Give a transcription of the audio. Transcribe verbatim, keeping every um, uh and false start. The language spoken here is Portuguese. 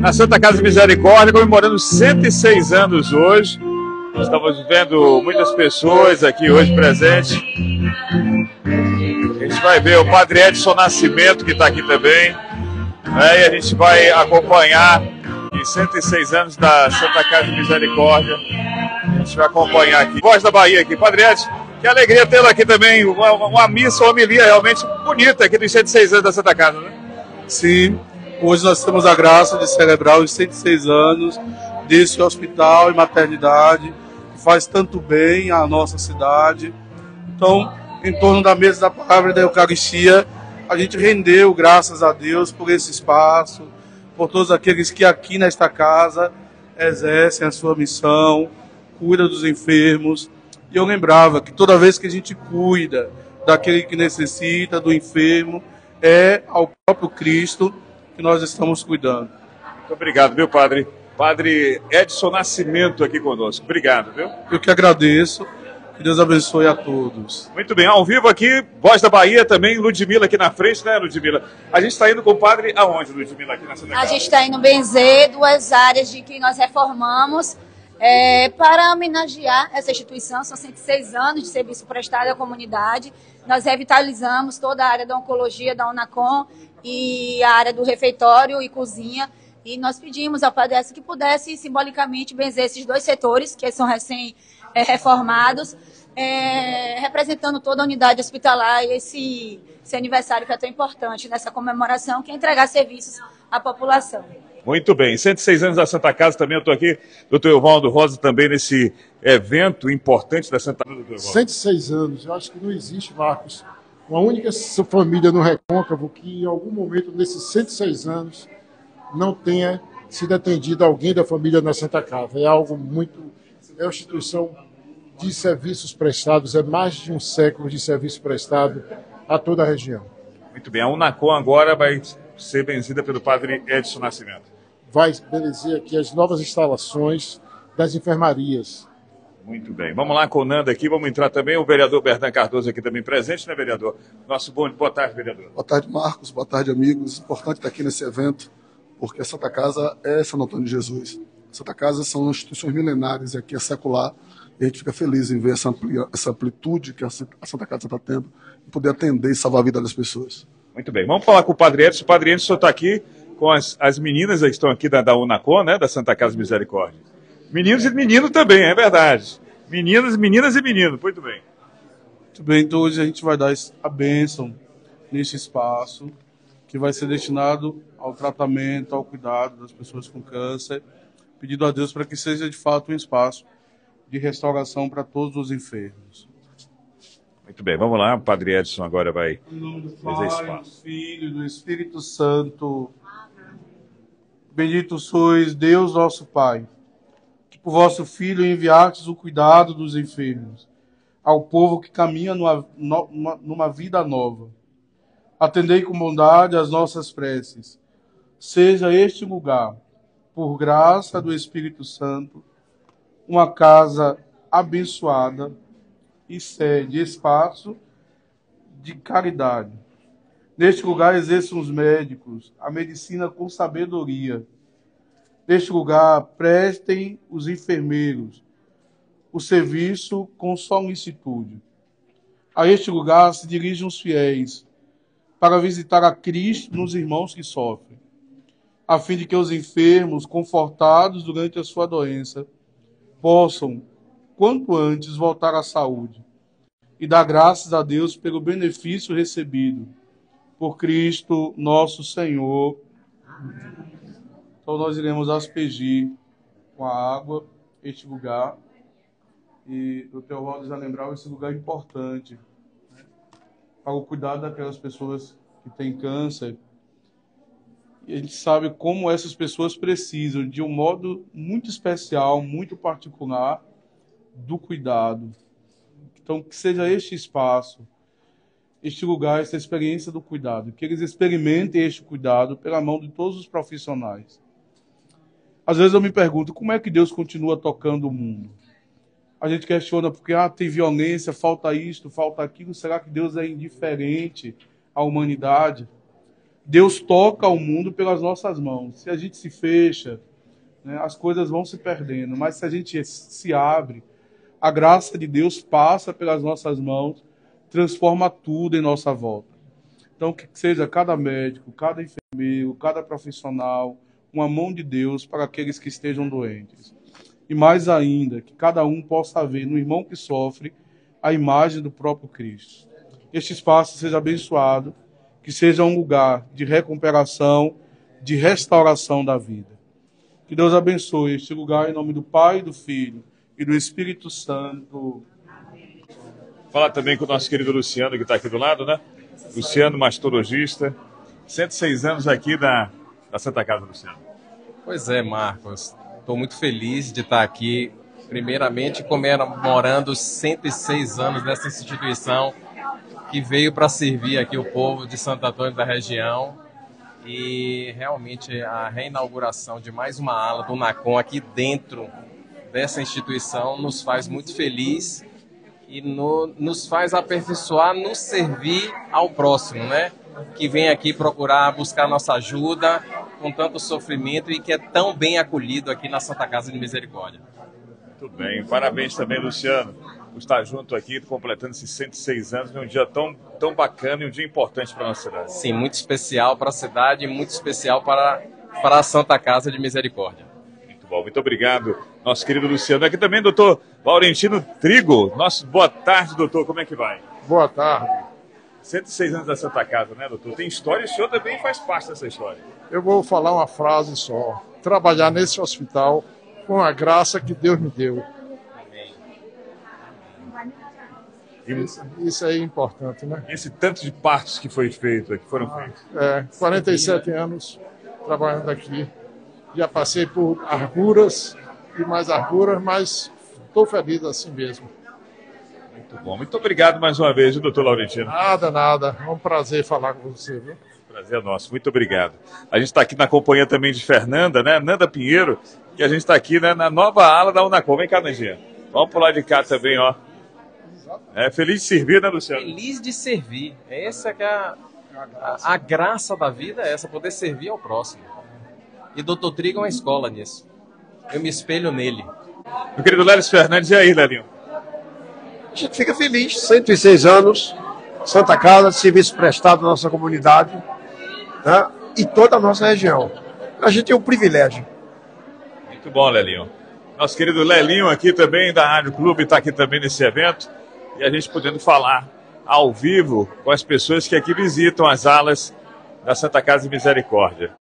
na Santa Casa de Misericórdia, comemorando cento e seis anos hoje. Estamos vendo muitas pessoas aqui hoje presentes. A gente vai ver o Padre Edson Nascimento, que está aqui também, né? E a gente vai acompanhar em cento e seis anos da Santa Casa de Misericórdia. A gente vai acompanhar aqui. Voz da Bahia aqui. Padre Edson, que alegria tê-lo aqui também. Uma, uma missa, uma homilia realmente bonita aqui dos cento e seis anos da Santa Casa, né? Sim, hoje nós temos a graça de celebrar os cento e seis anos desse hospital e maternidade que faz tanto bem à nossa cidade. Então, em torno da mesa da palavra e da Eucaristia, a gente rendeu graças a Deus por esse espaço, por todos aqueles que aqui nesta casa exercem a sua missão, cuidam dos enfermos. E eu lembrava que toda vez que a gente cuida daquele que necessita, do enfermo, é ao próprio Cristo que nós estamos cuidando. Muito obrigado, viu, Padre? Padre Edson Nascimento aqui conosco. Obrigado, viu? Eu que agradeço. Que Deus abençoe a todos. Muito bem, ao vivo aqui, Voz da Bahia também, Ludmila aqui na frente, né, Ludmila? A gente está indo com o padre aonde, Ludmila, aqui na Santa Casa? A gente está indo benzer duas áreas de que nós reformamos é, para homenagear essa instituição. São cento e seis anos de serviço prestado à comunidade. Nós revitalizamos toda a área da oncologia da Unacom e a área do refeitório e cozinha. E nós pedimos ao Padre Edson que pudesse simbolicamente benzer esses dois setores, que são recém-reformados, é, representando toda a unidade hospitalar e esse, esse aniversário que é tão importante nessa comemoração, que é entregar serviços à população. Muito bem, cento e seis anos da Santa Casa também, eu estou aqui, doutor Evaldo Rosa, também nesse evento importante da Santa Casa. cento e seis anos, eu acho que não existe, Marcos, uma única família no Recôncavo que em algum momento, nesses cento e seis anos, não tenha sido atendido alguém da família na Santa Casa. É algo muito... É uma instituição de serviços prestados, é mais de um século de serviço prestado a toda a região. Muito bem, a Unacom agora vai ser benzida pelo Padre Edson Nascimento. Vai benzer aqui as novas instalações das enfermarias. Muito bem, vamos lá com o Nanda aqui, vamos entrar também, o vereador Berdan Cardoso aqui também presente, né, vereador? Nosso bom, boa tarde, vereador. Boa tarde, Marcos, boa tarde, amigos. Importante estar aqui nesse evento, porque a Santa Casa é Santo Antônio de Jesus. A Santa Casa são instituições milenares e aqui é secular. E a gente fica feliz em ver essa, amplia, essa amplitude que a Santa Casa está tendo e poder atender e salvar a vida das pessoas. Muito bem, vamos falar com o Padre Edson. O Padre Edson está aqui com as, as meninas que estão aqui da, da Unacom, né, da Santa Casa Misericórdia. Meninos e meninos também, é verdade. Meninas, meninas e meninos, muito bem. Muito bem, então hoje a gente vai dar a bênção neste espaço que vai ser destinado ao tratamento, ao cuidado das pessoas com câncer, pedindo a Deus para que seja de fato um espaço de restauração para todos os enfermos. Muito bem, vamos lá, o Padre Edson agora vai em nome do fazer Pai, espaço. do Filho e do Espírito Santo. Bendito sois, Deus nosso Pai, que por vosso Filho enviastes o cuidado dos enfermos, ao povo que caminha numa, numa, numa vida nova. Atendei com bondade as nossas preces. Seja este lugar, por graça do Espírito Santo, uma casa abençoada e sede, espaço de caridade. Neste lugar exerçam os médicos a medicina com sabedoria. Neste lugar prestem os enfermeiros o serviço com solicitude. A este lugar se dirigem os fiéis para visitar a Cristo nos irmãos que sofrem, a fim de que os enfermos, confortados durante a sua doença, possam, quanto antes, voltar à saúde e dar graças a Deus pelo benefício recebido por Cristo nosso Senhor. Então nós iremos aspergir com a água este lugar. E o Teovaldo já lembrava esse lugar importante, né, para o cuidado daquelas pessoas que têm câncer. E a gente sabe como essas pessoas precisam, de um modo muito especial, muito particular, do cuidado. Então, que seja este espaço, este lugar, essa experiência do cuidado, que eles experimentem este cuidado pela mão de todos os profissionais. Às vezes eu me pergunto, como é que Deus continua tocando o mundo? A gente questiona porque ah, tem violência, falta isto, falta aquilo. Será que Deus é indiferente à humanidade? Deus toca o mundo pelas nossas mãos. Se a gente se fecha, né, as coisas vão se perdendo. Mas se a gente se abre, a graça de Deus passa pelas nossas mãos, transforma tudo em nossa volta. Então, que seja cada médico, cada enfermeiro, cada profissional, uma mão de Deus para aqueles que estejam doentes. E mais ainda, que cada um possa ver no irmão que sofre a imagem do próprio Cristo. Este espaço seja abençoado, que seja um lugar de recuperação, de restauração da vida. Que Deus abençoe este lugar em nome do Pai, do Filho e do Espírito Santo. Falar também com o nosso querido Luciano, que está aqui do lado, né? Luciano, mastologista, cento e seis anos aqui da, da Santa Casa, Luciano. Pois é, Marcos. Estou muito feliz de estar aqui, primeiramente comemorando os cento e seis anos dessa instituição que veio para servir aqui o povo de Santo Antônio da região. E realmente a reinauguração de mais uma ala do NACOM aqui dentro dessa instituição nos faz muito feliz e no, nos faz aperfeiçoar, nos servir ao próximo, né? Que vem aqui procurar buscar nossa ajuda com tanto sofrimento e que é tão bem acolhido aqui na Santa Casa de Misericórdia. Muito bem, parabéns também, Luciano, por estar junto aqui, completando esses cento e seis anos, num dia tão, tão bacana e um dia importante para a nossa cidade. Sim, muito especial para a cidade e muito especial para, para a Santa Casa de Misericórdia. Muito bom, muito obrigado, nosso querido Luciano. Aqui também, doutor Laurentino Trigo. Nosso, boa tarde, doutor, como é que vai? Boa tarde. cento e seis anos da Santa Casa, né, doutor? Tem história e o senhor também faz parte dessa história. Eu vou falar uma frase só. Trabalhar nesse hospital com a graça que Deus me deu. Isso, isso é importante, né? Esse tanto de partos que foi feito, que foram feitos. É, quarenta e sete anos trabalhando aqui. Já passei por arguras e mais arguras, mas estou feliz assim mesmo. Muito bom. Muito obrigado mais uma vez, doutor Laurentino. Nada, nada. É um prazer falar com você, viu? Prazer nosso. Muito obrigado. A gente está aqui na companhia também de Fernanda, né? Nanda Pinheiro, que a gente está aqui, né, na nova ala da UNACOM. Vem cá, Nandinha. Vamos por lá de cá também, ó. É, feliz de servir, né, Luciano? Feliz de servir. Essa que é a, a, a graça da vida, é essa, poder servir ao próximo. E doutor Trigo é uma escola nisso. Eu me espelho nele. Meu querido Lélis Fernandes, e aí, Lélinho? A gente fica feliz, cento e seis anos, Santa Casa, serviço prestado à nossa comunidade, né, e toda a nossa região. A gente tem um privilégio. Muito bom, Lélinho. Nosso querido Lélinho aqui também, da Rádio Clube, está aqui também nesse evento, e a gente podendo falar ao vivo com as pessoas que aqui visitam as alas da Santa Casa de Misericórdia.